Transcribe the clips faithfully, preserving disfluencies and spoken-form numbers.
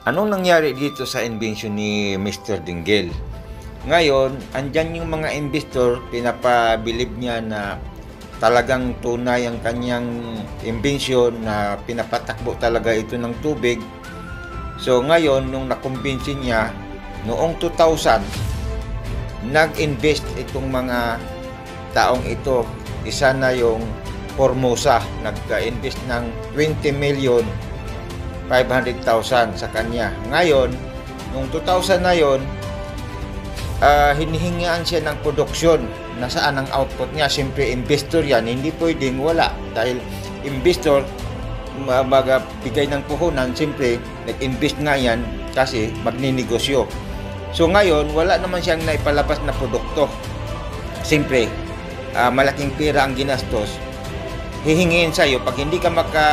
Anong nangyari dito sa invention ni mister Dinggel? Ngayon, andyan yung mga investor, pinapabilib niya na talagang tunay ang kanyang invention, na pinapatakbo talaga ito ng tubig. So ngayon, nung nakumbinsin niya, noong two thousand, nag-invest itong mga taong ito. Isa na yung Formosa, nag-invest ng twenty million five hundred thousand sa kanya. Ngayon, nung two thousand na yon, uh, hinihingian siya ng production. Nasaan ang output niya? Siyempre, investor yan. Hindi pwedeng wala. Dahil investor, magbigay ng puhunan, siyempre, nag-invest nga yan kasi magninegosyo. So ngayon, wala naman siyang naipalabas na produkto. Siyempre, uh, malaking pera ang ginastos. Hihingiin sa'yo, pag hindi ka maka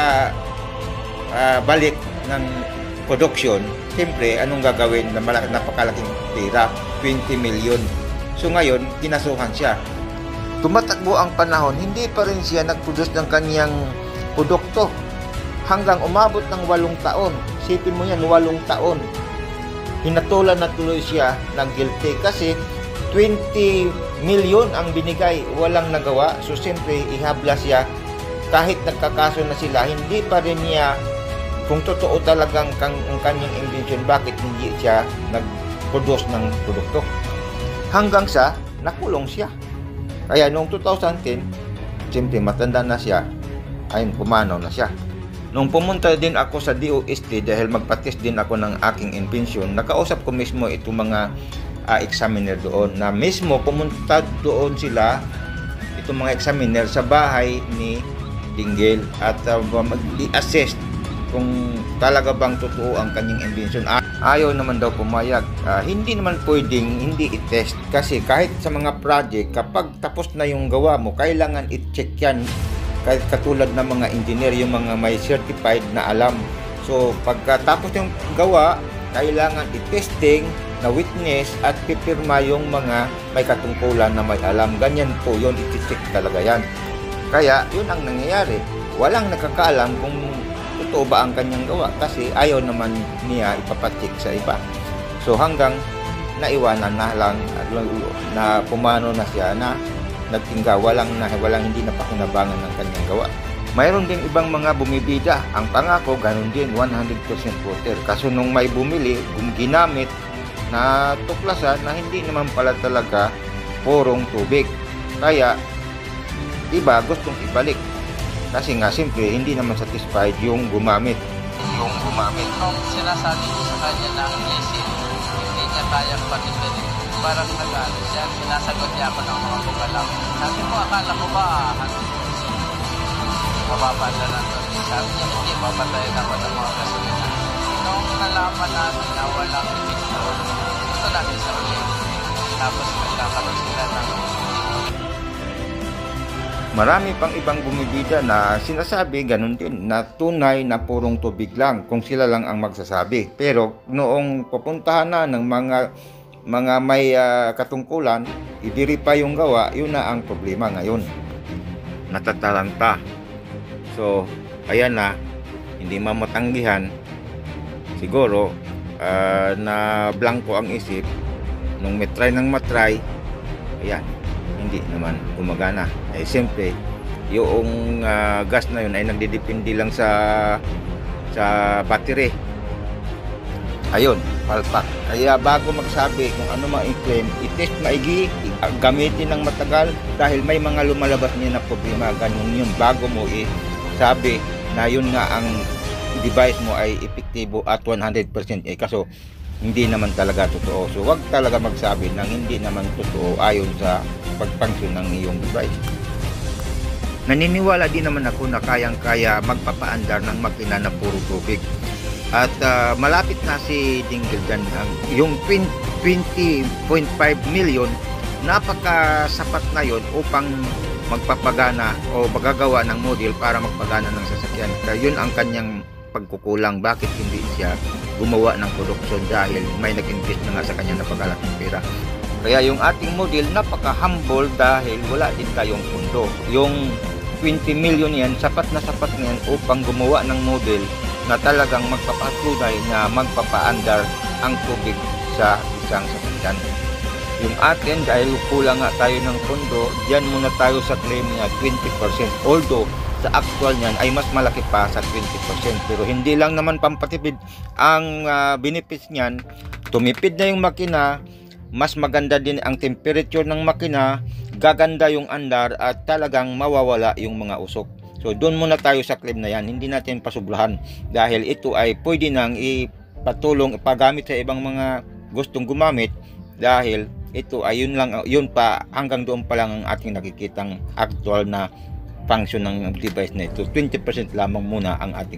uh, balik ng production, siyempre, anong gagawin na malaki, napakalaking pera? twenty million. So ngayon, kinasuhan siya. Tumatakbo ang panahon, hindi pa rin siya nag-produce ng kaniyang produkto. Hanggang umabot ng walong taon. Sipin mo yan, walong taon. Hinatulan na tuloy siya ng guilty kasi twenty million ang binigay, walang nagawa. So siyempre, ihabla siya. Kahit nagkakaso na sila, hindi pa rin niya, kung totoo talagang kang, ang kanyang invention, bakit hindi siya nag-produce ng produkto. Hanggang sa nakulong siya. Kaya noong two thousand ten, siyempre matanda na siya, ayun, pumanaw na siya. Nung pumunta din ako sa D O S T dahil magpa-test din ako ng aking invention, nakausap ko mismo itong mga uh, examiner doon, na mismo pumunta doon sila, itong mga examiner, sa bahay ni Dinggel at uh, mag-i-assess kung talaga bang totoo ang kanyang invention. Ayaw naman daw pumayag. Uh, hindi naman pwedeng hindi i-test kasi kahit sa mga project, kapag tapos na yung gawa mo, kailangan i-check yan. Kahit katulad ng mga engineer, yung mga may certified na alam. So pagkatapos yung gawa, kailangan i-testing na witness at pipirma yung mga may katungkulan na may alam. Ganyan po yun, i-check talaga yan. Kaya yun ang nangyayari. Walang nakakaalam kung totoo ba ang kanyang gawa kasi ayaw naman niya ipapatik sa iba. So hanggang naiwanan na lang na pumano na siya, na nagtingga, walang, na, walang hindi napakinabangan ng kanyang gawa. Mayroon din ibang mga bumibida. Ang pangako, ganun din, one hundred percent water. Kaso nung may bumili, ginamit na tuklasan na hindi naman pala talaga purong tubig. Kaya iba gustong ibalik. Kasi nga, simple, hindi naman satisfied yung gumamit. Yung gumamit. Nung sinasabi ko sa kanya na ang isip, hindi niya kayang patuloy. Parang nag-ano siya, sinasagot niya ako ng mga bukalang. Sabi ko, akala ko ba, mababanda na ito. Sabi niya, hindi, mababanda ako ng mga gasolina. Nung nalaman natin na walang epekto, ito natin sa ulit. Tapos magkakaroon sila ng marami pang ibang bumibida na sinasabi ganun din, na tunay na purong tubig lang kung sila lang ang magsasabi. Pero noong pupuntahan na ng mga mga may uh, katungkulan, i-verify yung gawa, yun na ang problema ngayon. Natataranta. So, ayan na, hindi mamatanggihan. Siguro, uh, na blanco ang isip, nung matry ng matry, ayan, hindi naman gumagana. Eh siyempre, yung uh, gas na yun ay nagdidepende lang sa sa battery. Ayun, palpak. Kaya bago magsabi kung ano ma-claim, i-test maigi, gamitin ng matagal dahil may mga lumalabas niya na problema. Ganun yun. Bago mo i-sabi na yun nga ang device mo ay epektibo at one hundred percent. Eh kaso hindi naman talaga totoo. So wag talaga magsabi ng hindi naman totoo ayon sa pagpangsyon ng iyong device. Naniniwala din naman ako na kayang-kaya magpapaandar ng makina na puro tubig. At uh, malapit na si Dinggel dyan. Yung twenty point five million, napakasapat na yon upang magpapagana o magagawa ng model para magpagana ng sasakyan. Kaya yun ang kanyang pagkukulang. Bakit hindi siya gumawa ng production? Dahil may nag-invest na nga sa kanya na pagkalaking pera. Kaya yung ating model napaka-humble dahil wala din tayong pundo. Yung twenty million yan, sapat na sapat na yan upang gumawa ng model na talagang magpapatunay na magpapaandar ang tubig sa isang sasakyan. Yung atin, dahil kulang nga tayo ng pondo, diyan muna tayo sa claim na twenty percent. Although, sa actual niyan ay mas malaki pa sa twenty percent. Pero hindi lang naman pampatipid ang uh, benefits niyan. Tumipid na yung makina, mas maganda din ang temperature ng makina, gaganda yung andar at talagang mawawala yung mga usok. So doon muna tayo sa claim na yan, hindi natin pasubrahan dahil ito ay pwede nang ipatulong, ipagamit sa ibang mga gustong gumamit dahil ito ay yun lang, yun pa, hanggang doon pa lang ang ating nakikitang actual na function ng device na ito. twenty percent lamang muna ang ating